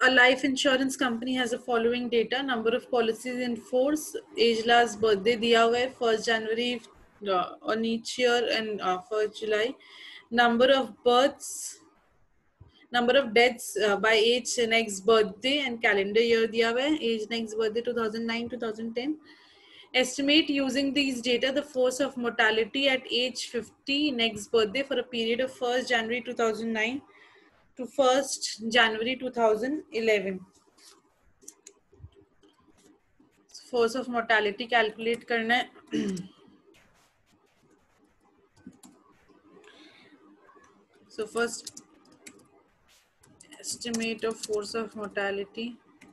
A life insurance company has the following data: number of policies in force, age, last birthday दिया हुआ है 1st January on each year and 1st July, number of births, number of deaths by age next birthday and calendar year दिया हुआ है, age next birthday 2009 2010. Estimate using these data the force of mortality at age 50 next birthday for a period of 1st January 2009 to 1st January 2011. Force of mortality calculate करना है. So first estimate of force of mortality.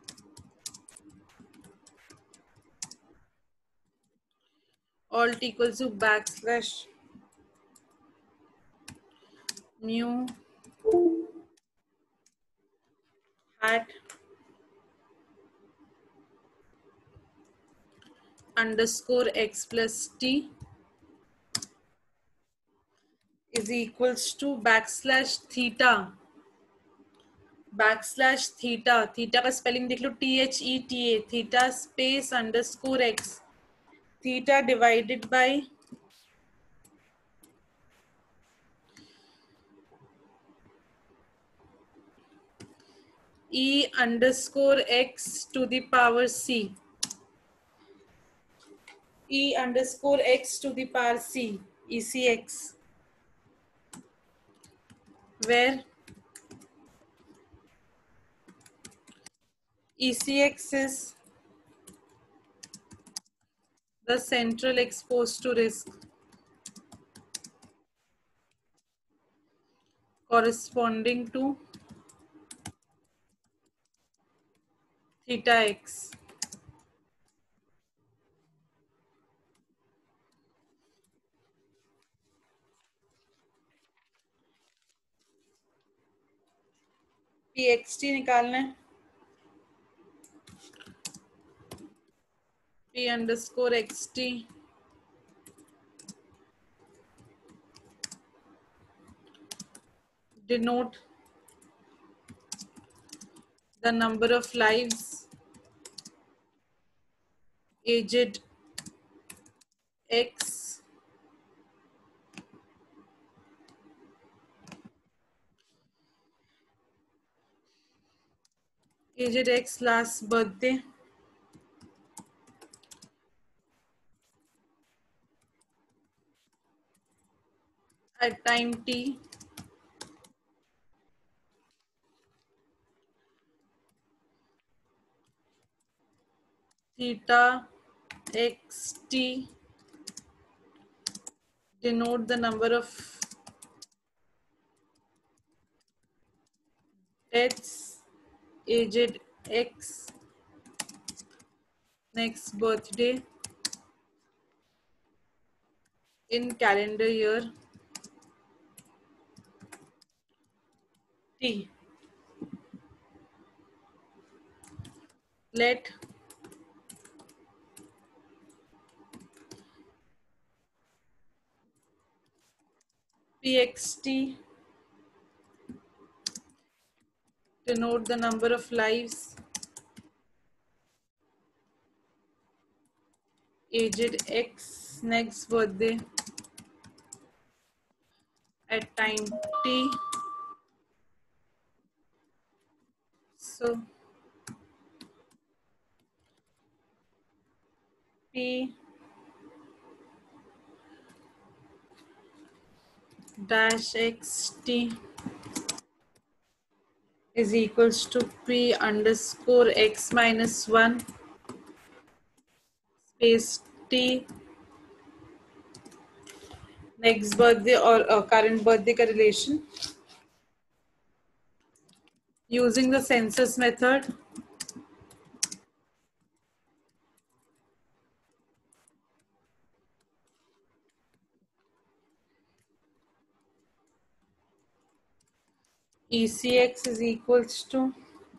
Alt equals to backslash mu hat underscore x plus t is equals to backslash theta. Backslash theta, theta का spelling देख लो THETA, theta space underscore x, theta divided by E underscore x to the power C, E underscore x to the power C, ECX, where ECX is the central exposed to risk corresponding to theta x. PXT निकालना है, P underscore XT denote the number of lives aged x last birthday at time t theta xt denote the number of deaths aged x next birthday in calendar year t. Let pxt denote the number of lives aged x next birthday at time t. So P dash xt is equals to P underscore x minus 1 space t next birthday or current birthday का relation using the census method. ECX is equals to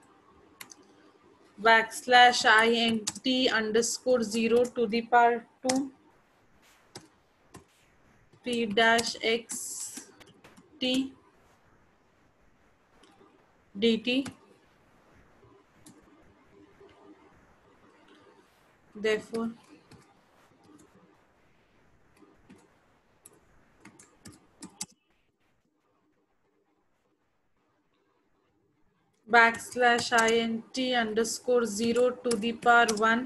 backslash int underscore 0 to the power 2 P dash x t dt Therefore, backslash int underscore 0 to the power 1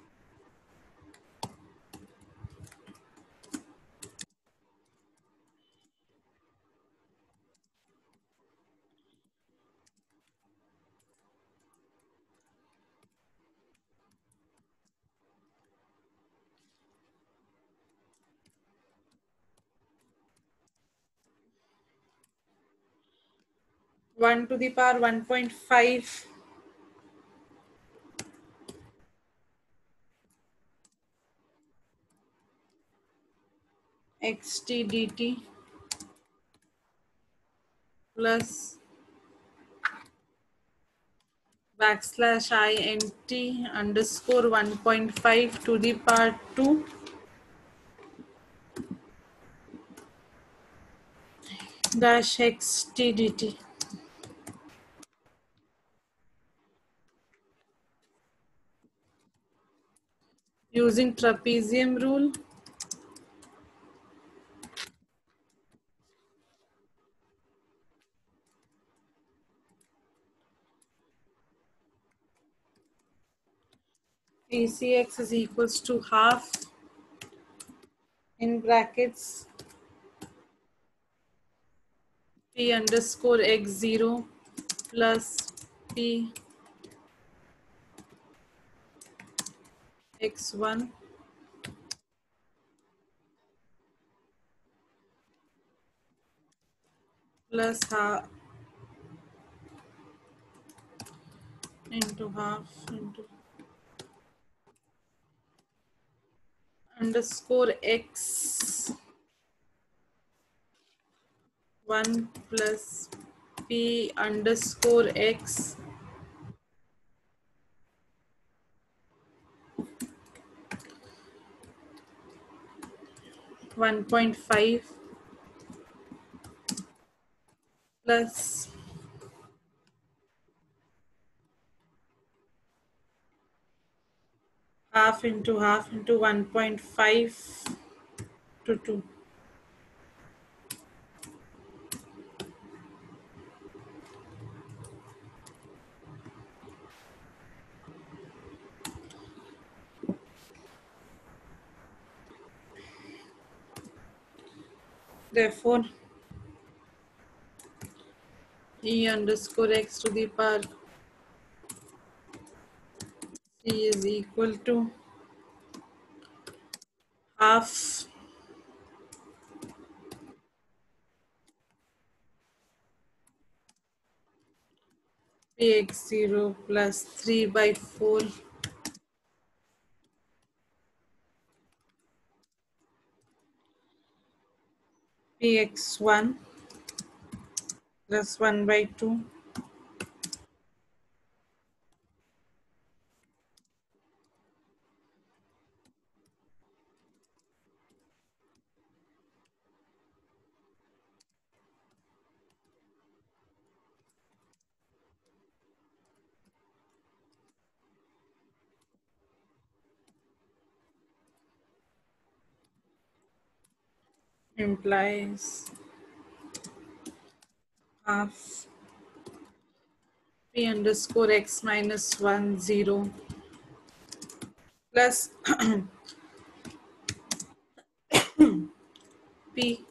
1 to the power 1.5 xt dt plus backslash int underscore 1.5 to the power 2 dash xt dt using trapezium rule. ACX is equals to half in brackets p underscore x0 plus p x1 plus half into half into underscore x1 plus p underscore x 1.5 plus half into 1.5 to 2. Therefore, e underscore x to the power c is equal to half px0 plus 3 by 4 px1 plus 1 by 2 implies half p underscore x minus 1 0 plus p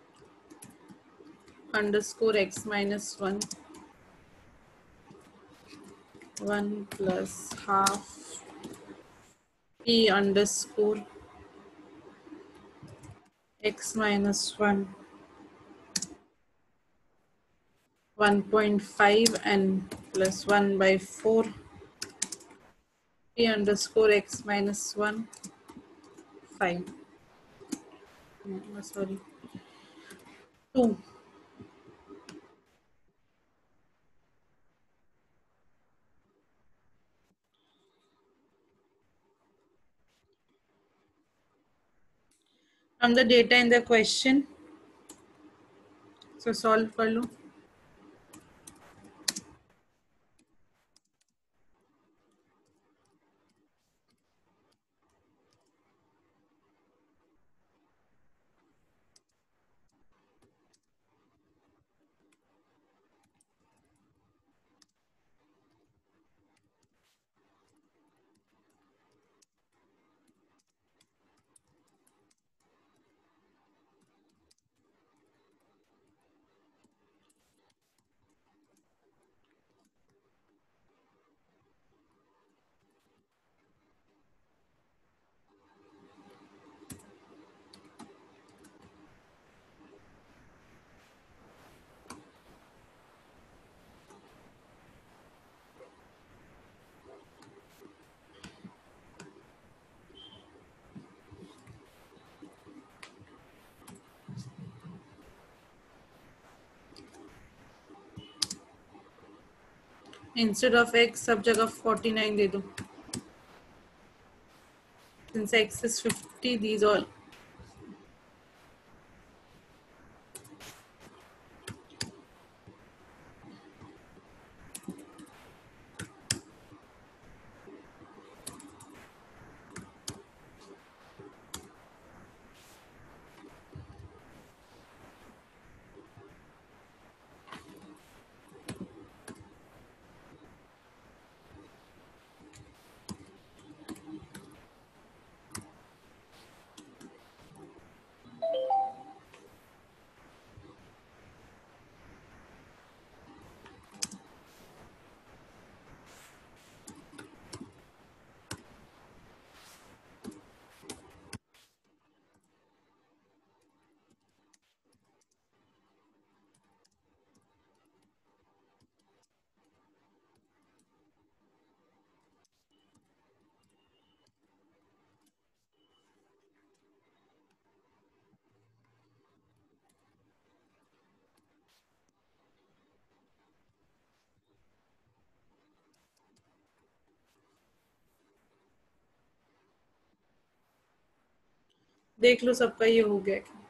underscore x minus 1 1 plus half p underscore x minus 1 1.5 and plus 1 by 4 p underscore x minus 1 5 sorry 2. From the data in the question, so solve कर लो. Instead of x सब जगह 49 दे दो. Since x is 50, these all. देख लो सबका ये हो गया क्या.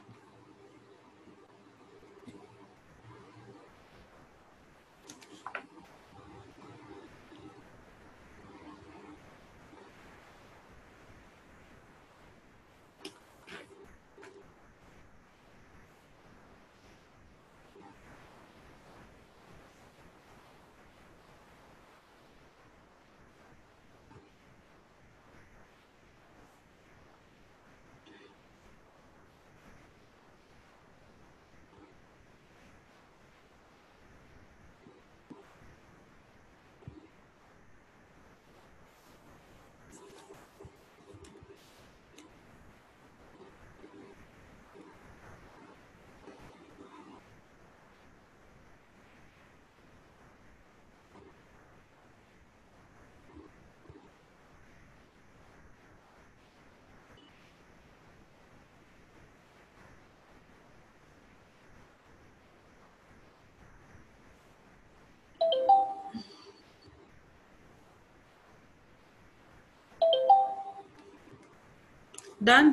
डन.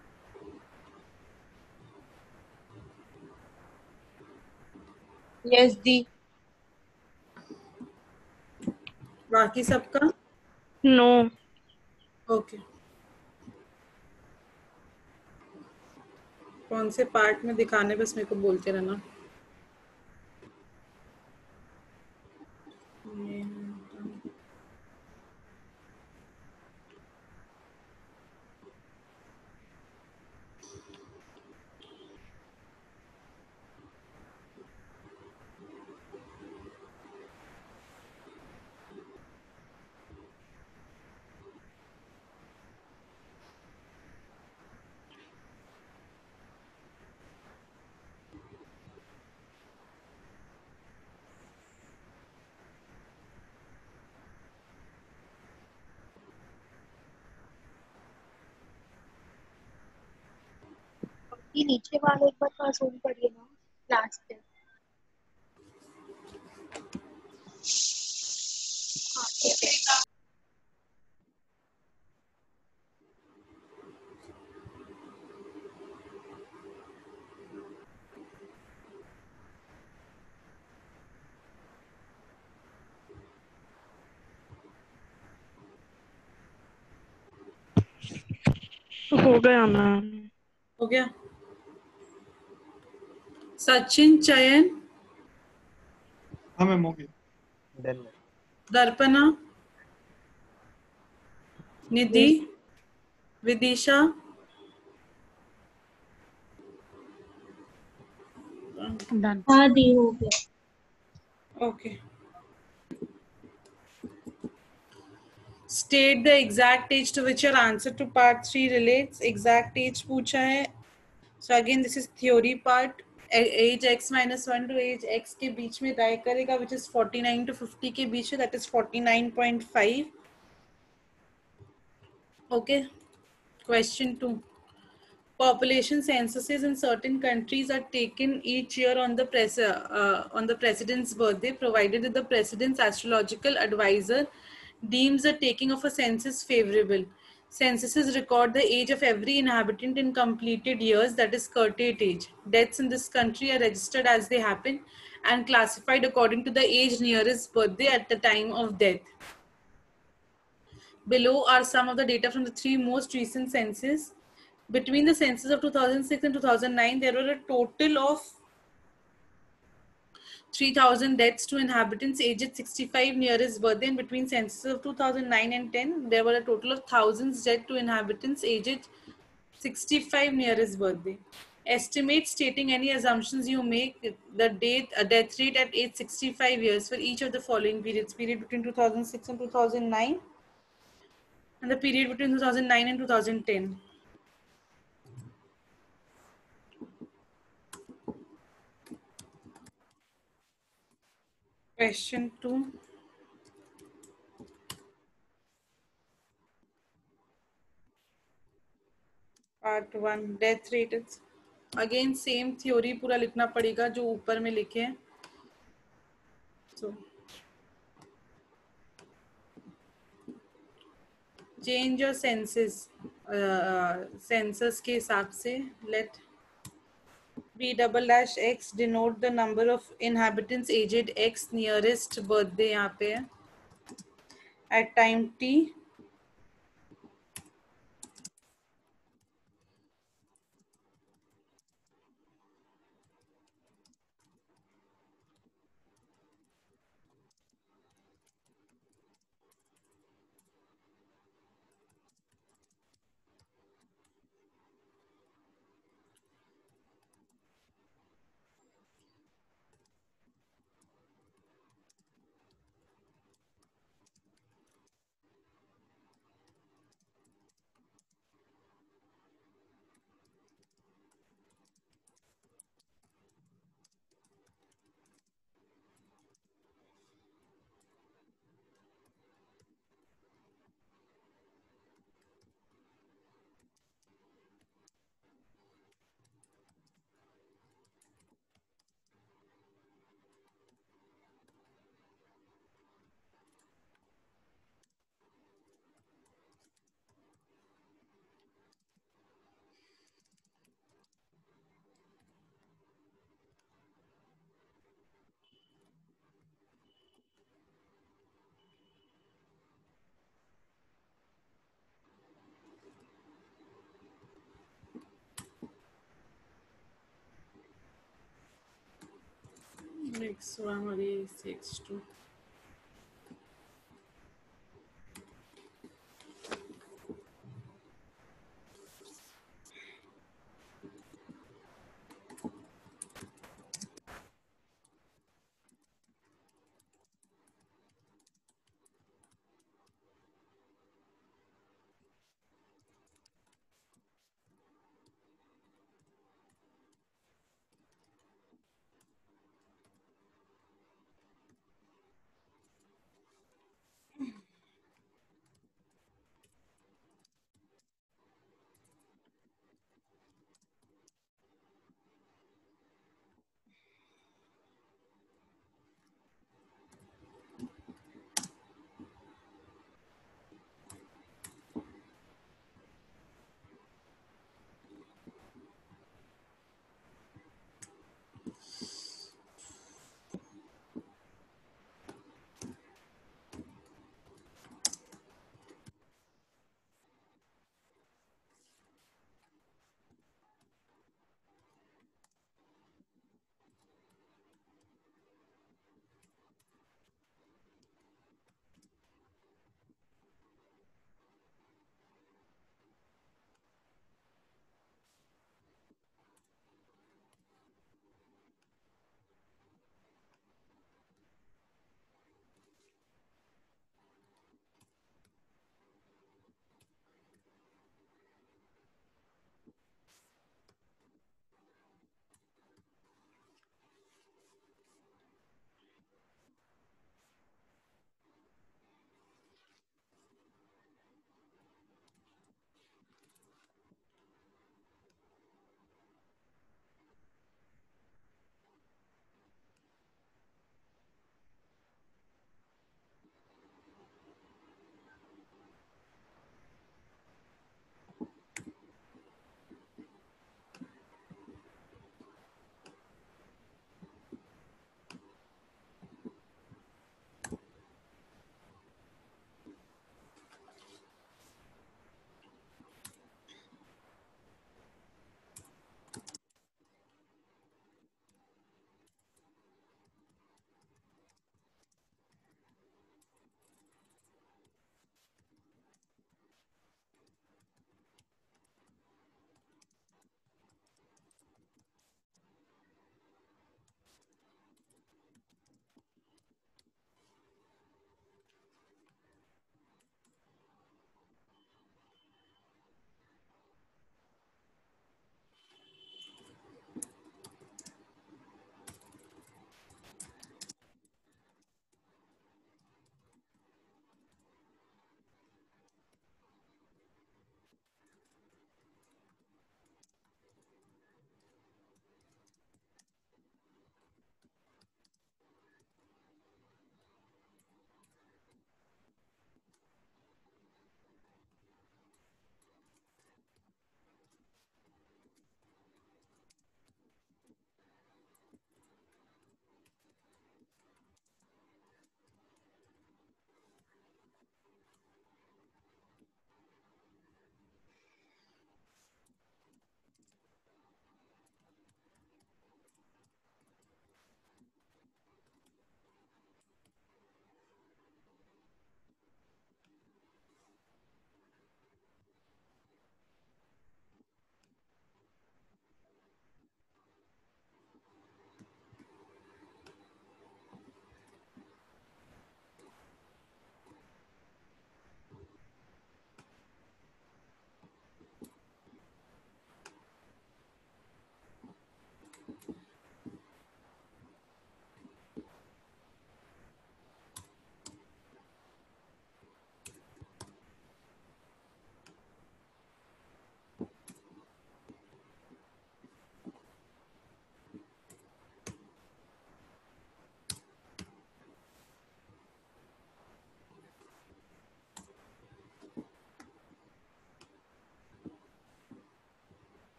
Yes, दी. बाकी सबका No. ओके. कौन से पार्ट में दिखाने बस मेरे को बोलते रहना. ये नीचे वाले एक बार का zoom करिए ना. Last पे. हाँ, ठीक है. हो गया मैम. हो गया. सचिन चयन. हाँ मैम हो गई. Done. Darpana. Nidhi. Yes. Vidisha. Done. हाँ दी हो गया. Okay. State the exact age to which your answer to part 3 relates. Exact age पूछा है. So again this is theory part. Age x minus 1 to age x के बीच में lie करेगा which is 49 to 50 के बीच में, that is 49.5. Okay. Question 2. Population censuses in certain countries are taken each year on the president's birthday, provided that the president's astrological advisor deems the taking of a census favorable. Censuses record the age of every inhabitant in completed years, that is, curtate age. Deaths in this country are registered as they happen and classified according to the age nearest birthday at the time of death. Below are some of the data from the three most recent census. Between the census of 2006 and 2009, there were a total of 3,000 deaths to inhabitants aged 65 near his birthday, and between censuses of 2009 and 10, there were a total of thousands dead to inhabitants aged 65 near his birthday. Estimate stating any assumptions you make the death rate at age 65 years for each of the following periods: period between 2006 and 2009, and the period between 2009 and 2010. Question 2, part 1, death rate. Again same theory पूरा लिखना पड़ेगा जो ऊपर में लिखे हैं. So change your senses census के हिसाब से. Let b double dash x denote the number of inhabitants aged x nearest birthday यहाँ पे है एट टाइम टी. X1 और ये X2.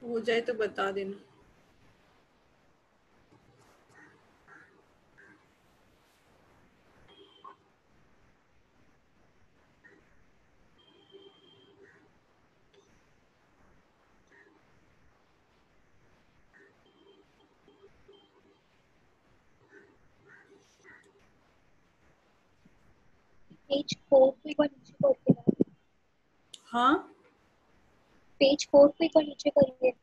हो जाए तो बता देना। पेज 4 को एक बार नीचे करके ना, हाँ पेज 4 को एक बार नीचे करिए।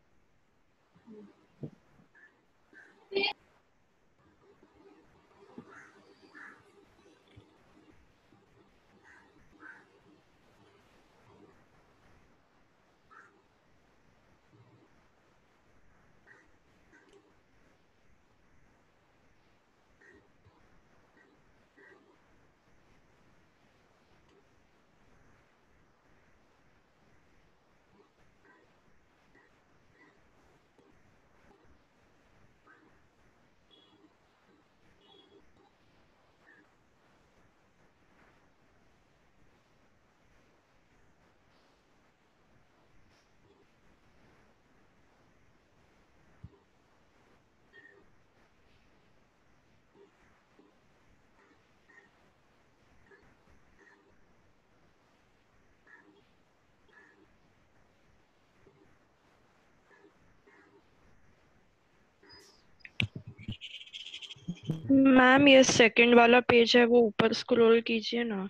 मैम ये सेकंड वाला पेज है, वो ऊपर स्क्रॉल कीजिए ना।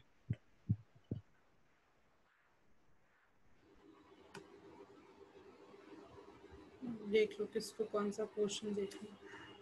देख लो किसको कौन सा क्वेश्चन देखना।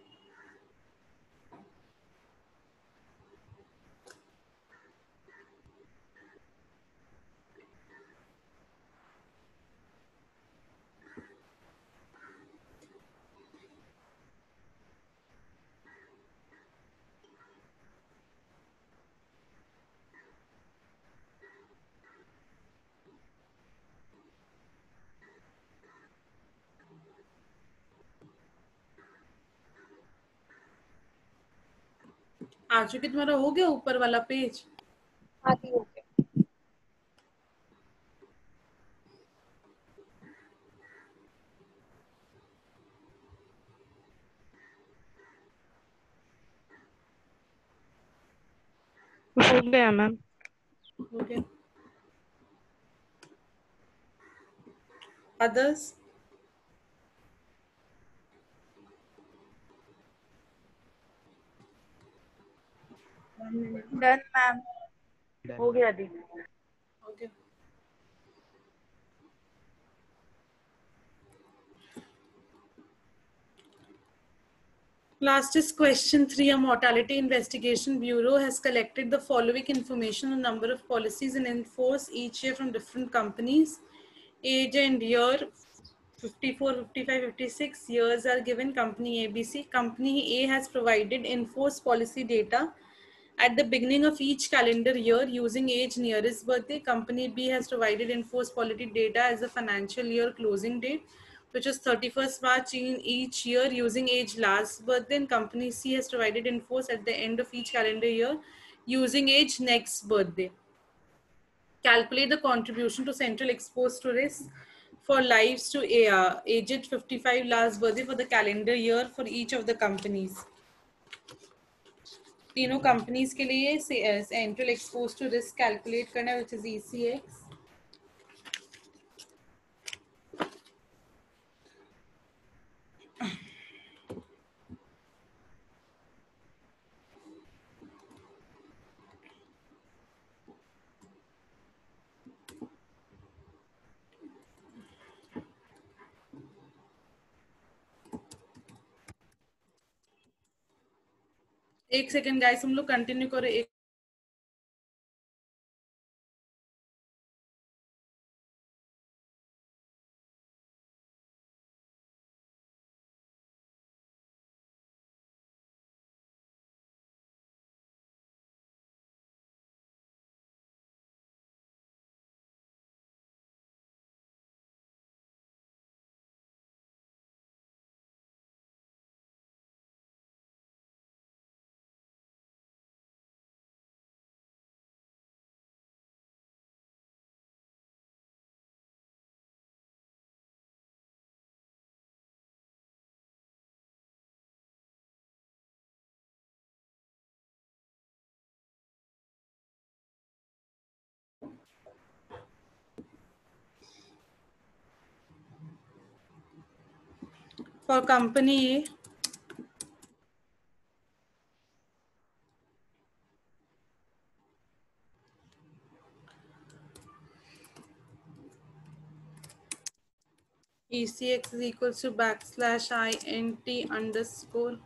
आ चुकी, तुम्हारा हो गया ऊपर वाला पेज? आदि हो गया। हो गया मैम। हो गया। अदर्स? डन मैम, हो गया दी। हो गया। Last is question 3. A mortality investigation bureau has collected the following information on number of policies in force each year from different companies. Age and year 54, 55, 56 years are given. Company ABC. Company A has provided in force policy data at the beginning of each calendar year using age nearest birthday. Company B has provided in force policy data as the financial year closing date, which is 31st March in each year using age last birthday. And Company C has provided in force at the end of each calendar year using age next birthday. Calculate the contribution to central exposed to risk for lives to aged 55 last birthday for the calendar year for each of the companies. तीनों companies के लिए central exposed to risk calculate करना है, which is ECX. एक second guys, हम लोग continue करो। एक For company A, ECX is equals to backslash INT underscore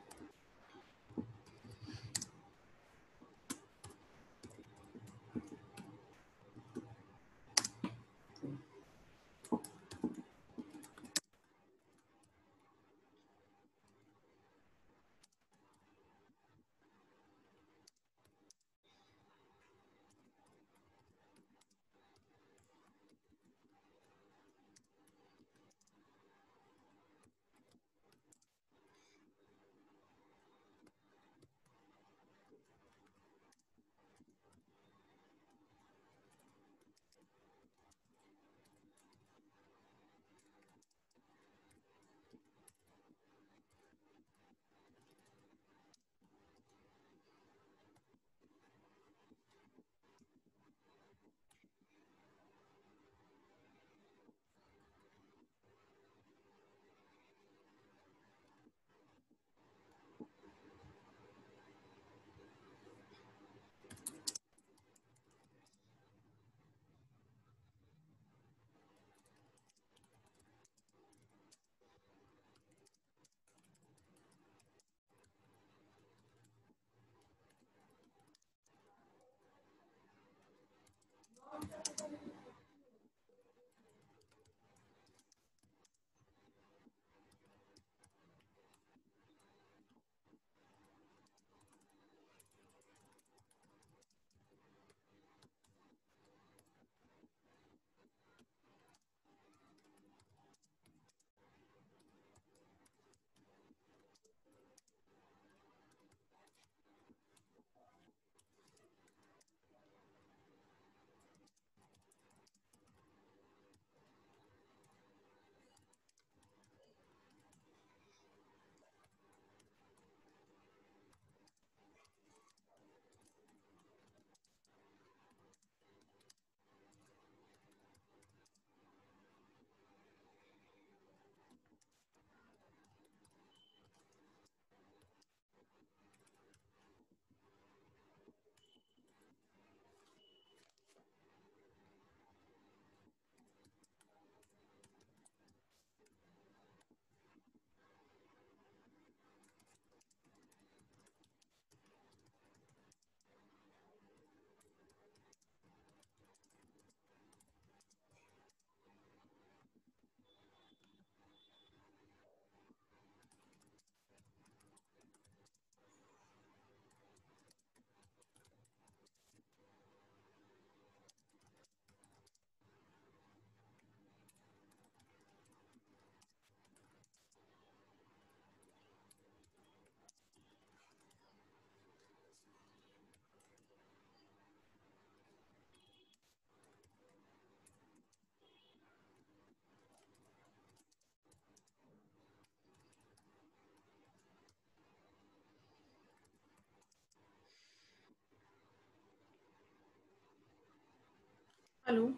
hello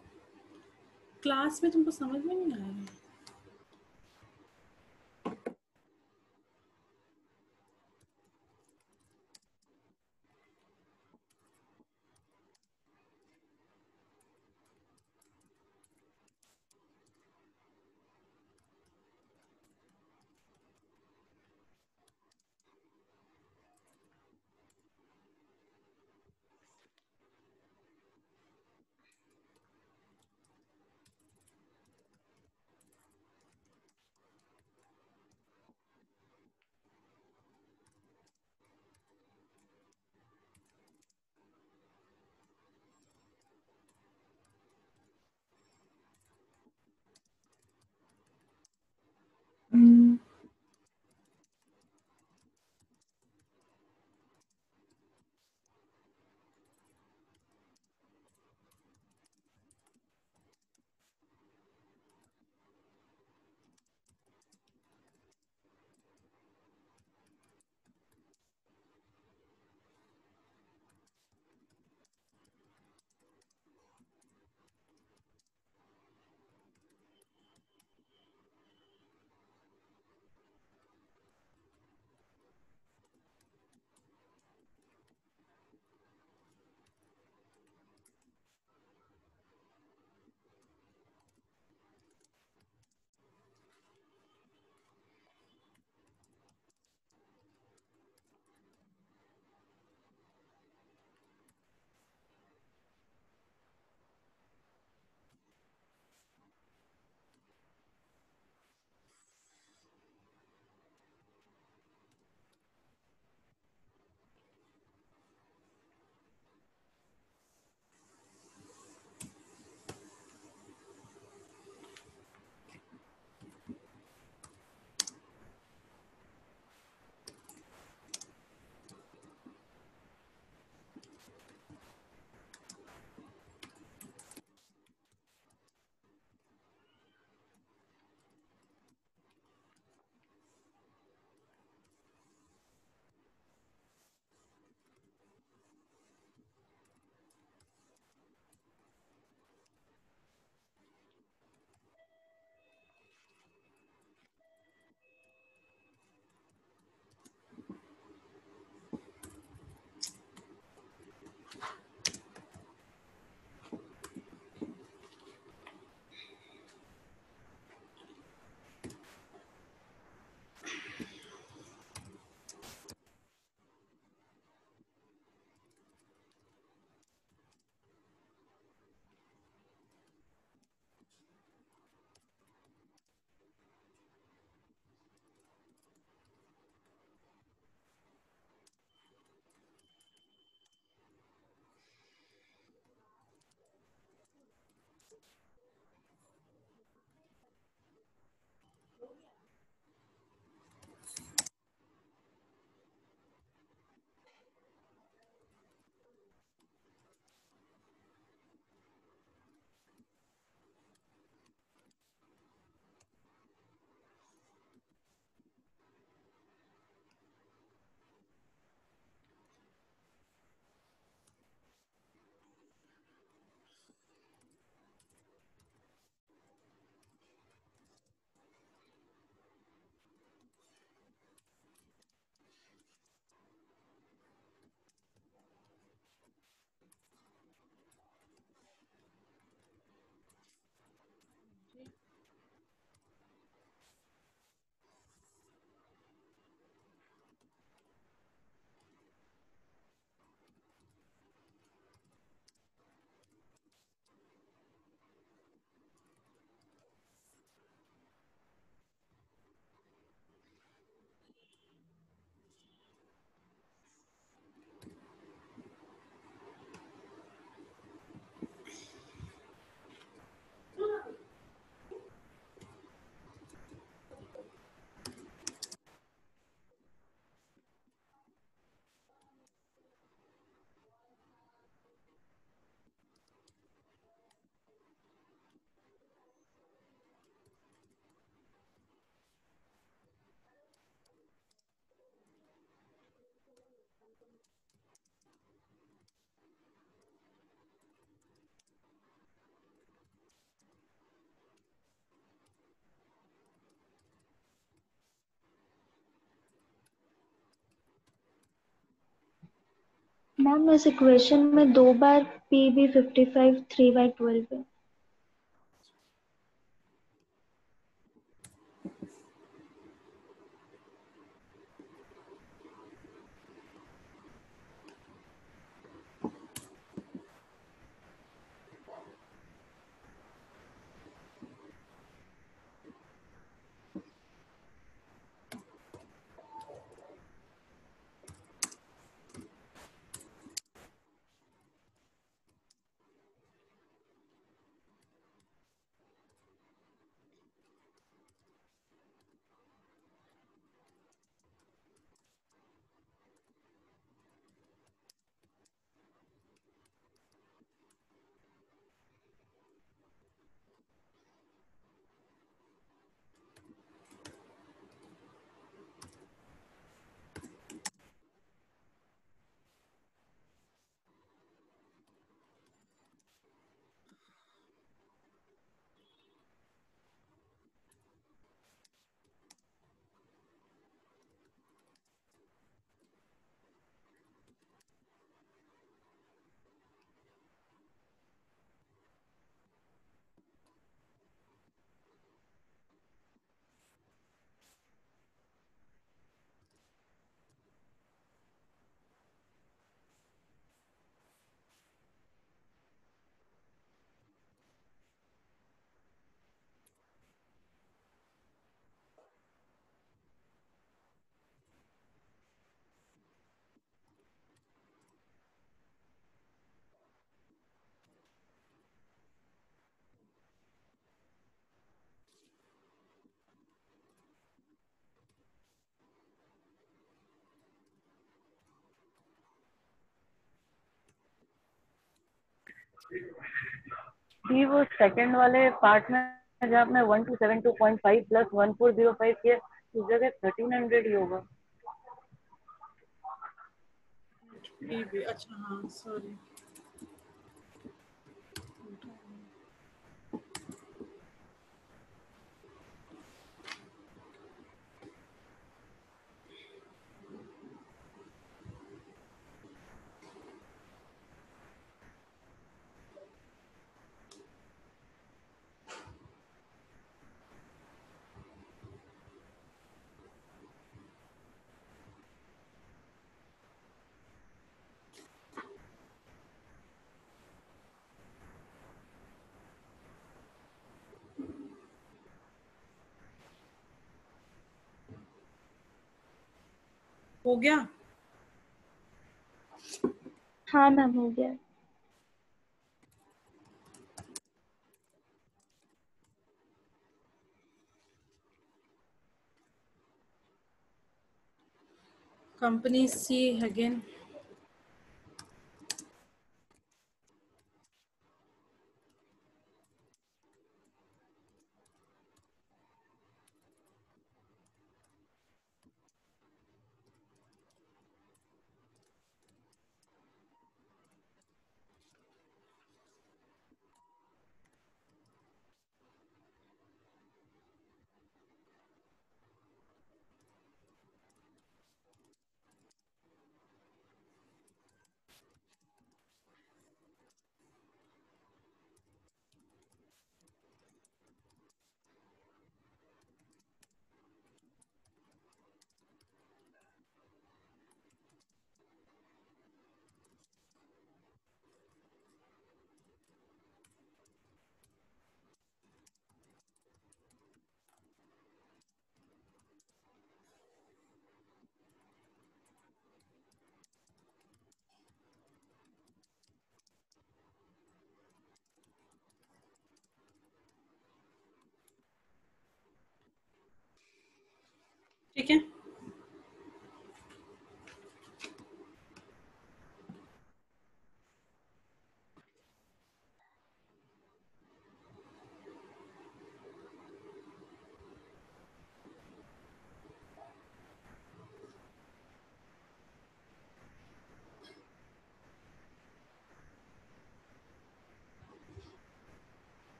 class में तुमको समझ में नहीं आया मैम इस इक्वेशन में 2 बार p भी 55 3/12 है। दी वो सेकंड वाले पार्ट में जहाँ आपने 1272.5 प्लस 1405 किया उस जगह 1300 ही होगा। अच्छा हाँ सॉरी। हो गया। हाँ मैम हो गया। Company C again. ठीक है।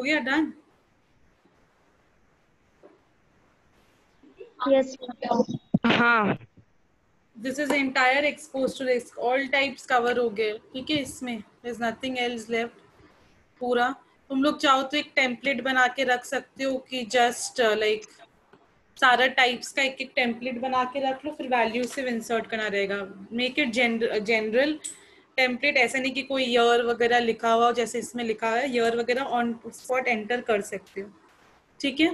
हो गया डन? यस हाँ this is entire exposed to risk, all types cover हो गए, ठीक है, इसमें there is nothing else left पूरा। तुम लोग चाहो तो एक टेम्पलेट बना के रख सकते हो कि जस्ट लाइक सारा टाइप्स का एक एक टेम्पलेट बना के रख लो, फिर वैल्यू सिर्फ इंसर्ट करना रहेगा। मेक इट जनरल टेम्पलेट, ऐसा नहीं कि कोई ईयर वगैरह लिखा हुआ हो, जैसे इसमें लिखा है ईयर वगैरह ऑन स्पॉट एंटर कर सकते हो, ठीक है।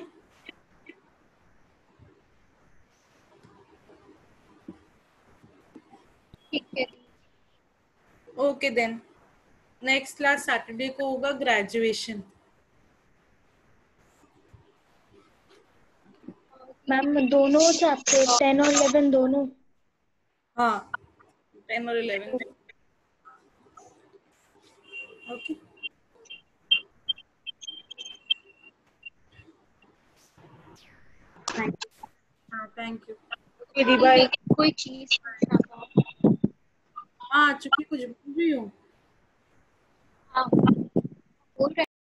ठीक है। Okay then, next class Saturday को होगा ग्रेजुएशन। मैम दोनों चैप्टर 10 और 11 दोनों। हाँ 10 और 11, ओके। हाँ थैंक यू, बाय। कोई चीज पूछना था। हाँ चुकी कुछ बोल रही हूँ। हाँ बोल रहे